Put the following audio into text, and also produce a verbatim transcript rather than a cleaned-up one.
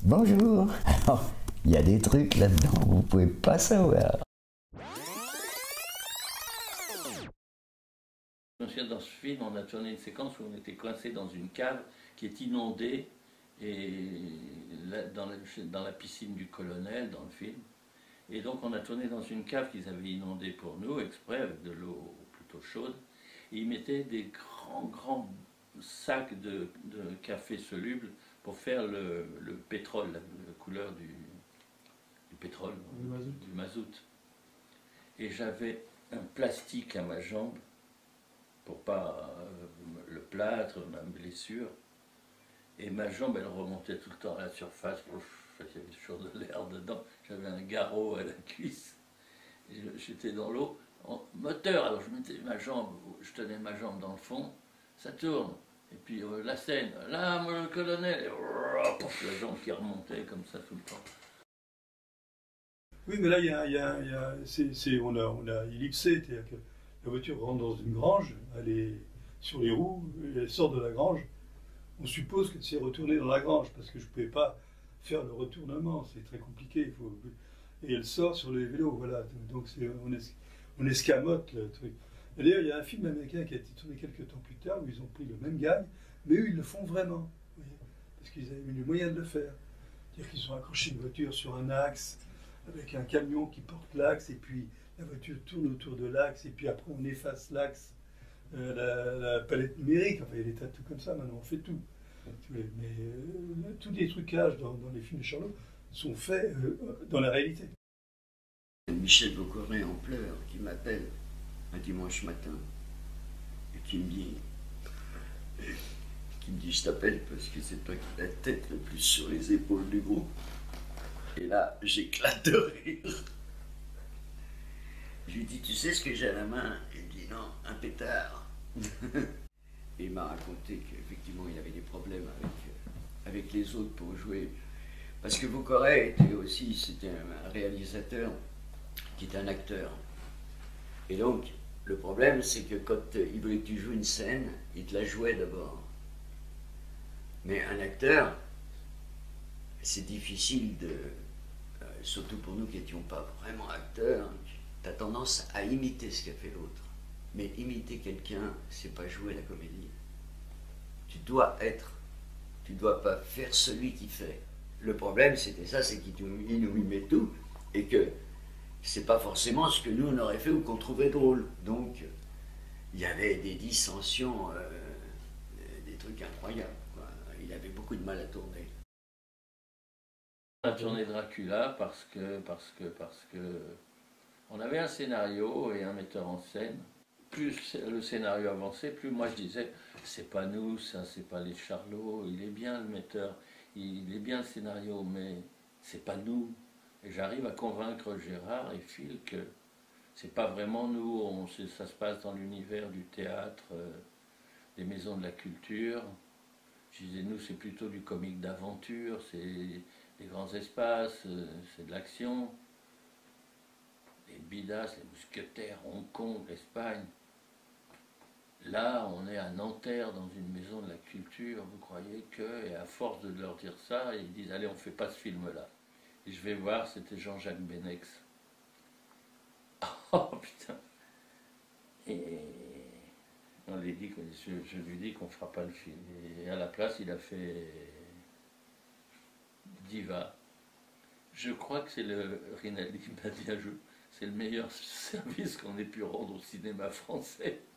Bonjour. Alors, il y a des trucs là-dedans que vous ne pouvez pas savoir. Dans ce film, on a tourné une séquence où on était coincé dans une cave qui est inondée, et là, dans, la, dans la piscine du colonel, dans le film. Et donc on a tourné dans une cave qu'ils avaient inondée pour nous, exprès, avec de l'eau plutôt chaude. Et ils mettaient des grands, grands sacs de, de café soluble pour faire le, le pétrole, la, la couleur du, du pétrole, du mazout. du mazout. Et j'avais un plastique à ma jambe, pour pas euh, le plâtre, ma blessure. Et ma jambe, elle remontait tout le temps à la surface. Il y avait toujours de l'air dedans. J'avais un garrot à la cuisse. J'étais dans l'eau. En moteur, alors je mettais ma jambe, je tenais ma jambe dans le fond, ça tourne. Et puis euh, la scène, là, mon colonel, et, la jambe qui remontait comme ça tout le temps. Oui, mais là, il y a, il y a, il y a c'est, c'est, on a, on a ellipsé, c'est-à-dire que la voiture rentre dans une grange, elle est sur les roues, elle sort de la grange. On suppose qu'elle s'est retournée dans la grange, parce que je ne pouvais pas faire le retournement, c'est très compliqué. Il faut... Et elle sort sur les vélos, voilà. Donc c'est, on, es, on escamote le truc. Et d'ailleurs, il y a un film américain qui a été tourné quelques temps plus tard, où ils ont pris le même gag, mais eux, ils le font vraiment. Vous voyez, parce qu'ils avaient eu les moyens de le faire. C'est-à-dire qu'ils ont accroché une voiture sur un axe, avec un camion qui porte l'axe, et puis la voiture tourne autour de l'axe, et puis après on efface l'axe, euh, la, la palette numérique, enfin il y a des tas de trucs comme ça, maintenant on fait tout. Mais euh, tous les trucages dans, dans les films de Charlot sont faits euh, dans la réalité. Michel Bocoré en pleurs, qui m'appelle un dimanche matin, et qui me dit, qui me dit je t'appelle parce que c'est toi qui as la tête le plus sur les épaules du groupe. Et là, j'éclate de rire. Je lui dis, tu sais ce que j'ai à la main? Il me dit, non, un pétard. Et il m'a raconté qu'effectivement, il avait des problèmes avec, avec les autres pour jouer. Parce que Bocoré était aussi, c'était un réalisateur qui était un acteur. Et donc, le problème, c'est que quand il voulait que tu joues une scène, il te la jouait d'abord. Mais un acteur, c'est difficile de... Euh, surtout pour nous qui n'étions pas vraiment acteurs, tu as tendance à imiter ce qu'a fait l'autre. Mais imiter quelqu'un, c'est pas jouer la comédie. Tu dois être, tu dois pas faire celui qui fait. Le problème, c'était ça, c'est qu'il nous mimait tout, et que c'est pas forcément ce que nous on aurait fait ou qu'on trouvait drôle. Donc, il y avait des dissensions, euh, des trucs incroyables, quoi. Il avait beaucoup de mal à tourner. On a tourné Dracula parce que, parce que, parce que, on avait un scénario et un metteur en scène. Plus le scénario avançait, plus moi je disais, c'est pas nous, ça, c'est pas les Charlot, il est bien le metteur, il est bien le scénario, mais c'est pas nous. Et j'arrive à convaincre Gérard et Phil que c'est pas vraiment nous, on, ça se passe dans l'univers du théâtre, euh, des maisons de la culture. Je disais, nous, c'est plutôt du comique d'aventure, c'est des grands espaces, euh, c'est de l'action. Les Bidas, les Mousquetaires, Hong Kong, l'Espagne. Là, on est à Nanterre, dans une maison de la culture, vous croyez que... Et à force de leur dire ça, ils disent, allez, on ne fait pas ce film-là. Et je vais voir, c'était Jean-Jacques Benex. Oh, putain. Et on lui dit, je, je lui dis qu'on ne fera pas le film. Et à la place, il a fait Diva. Je crois que c'est le Rinaldi m'a dit un jour, c'est le meilleur service qu'on ait pu rendre au cinéma français.